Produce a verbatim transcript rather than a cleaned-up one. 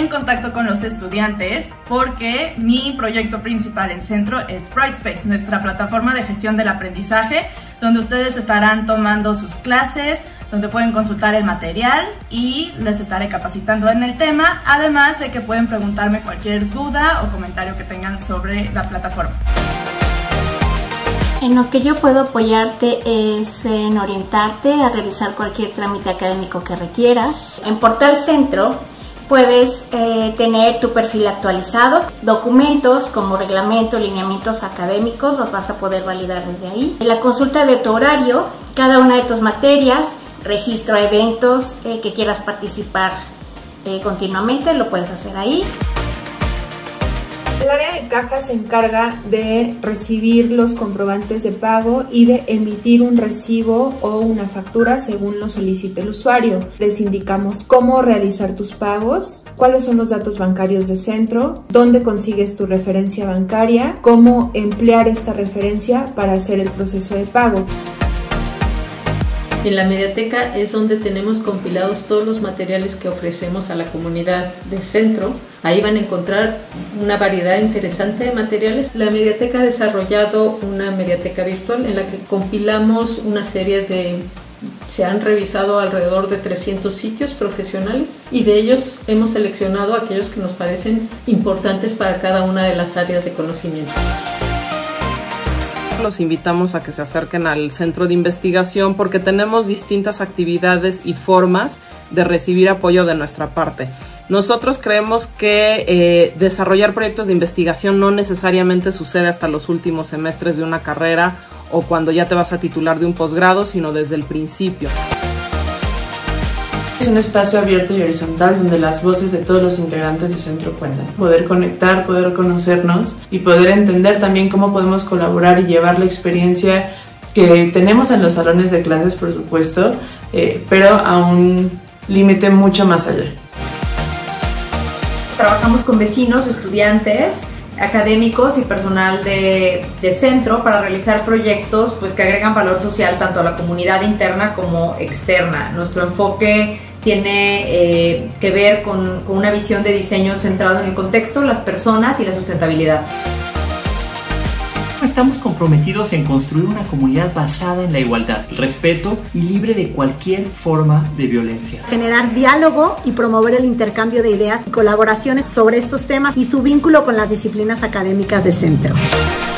en contacto con los estudiantes porque mi proyecto principal en Centro es Brightspace, nuestra plataforma de gestión del aprendizaje, donde ustedes estarán tomando sus clases, donde pueden consultar el material y les estaré capacitando en el tema, además de que pueden preguntarme cualquier duda o comentario que tengan sobre la plataforma. En lo que yo puedo apoyarte es en orientarte a realizar cualquier trámite académico que requieras. En Portal Centro puedes eh, tener tu perfil actualizado, documentos como reglamento, lineamientos académicos, los vas a poder validar desde ahí. En la consulta de tu horario, cada una de tus materias, registro a eventos eh, que quieras participar eh, continuamente, lo puedes hacer ahí. El área de caja se encarga de recibir los comprobantes de pago y de emitir un recibo o una factura según lo solicite el usuario. Les indicamos cómo realizar tus pagos, cuáles son los datos bancarios de Centro, dónde consigues tu referencia bancaria, cómo emplear esta referencia para hacer el proceso de pago. En la mediateca es donde tenemos compilados todos los materiales que ofrecemos a la comunidad de Centro. Ahí van a encontrar una variedad interesante de materiales. La mediateca ha desarrollado una mediateca virtual en la que compilamos una serie de... Se han revisado alrededor de trescientos sitios profesionales y de ellos hemos seleccionado aquellos que nos parecen importantes para cada una de las áreas de conocimiento. Los invitamos a que se acerquen al centro de investigación porque tenemos distintas actividades y formas de recibir apoyo de nuestra parte. Nosotros creemos que eh, desarrollar proyectos de investigación no necesariamente sucede hasta los últimos semestres de una carrera o cuando ya te vas a titular de un posgrado, sino desde el principio. Es un espacio abierto y horizontal donde las voces de todos los integrantes de Centro cuentan. Poder conectar, poder conocernos y poder entender también cómo podemos colaborar y llevar la experiencia que tenemos en los salones de clases, por supuesto, eh, pero a un límite mucho más allá. Trabajamos con vecinos, estudiantes, académicos y personal de, de Centro para realizar proyectos pues, que agregan valor social tanto a la comunidad interna como externa. Nuestro enfoque tiene eh, que ver con, con una visión de diseño centrado en el contexto, las personas y la sustentabilidad. Estamos comprometidos en construir una comunidad basada en la igualdad, respeto y libre de cualquier forma de violencia. Generar diálogo y promover el intercambio de ideas y colaboraciones sobre estos temas y su vínculo con las disciplinas académicas de Centro.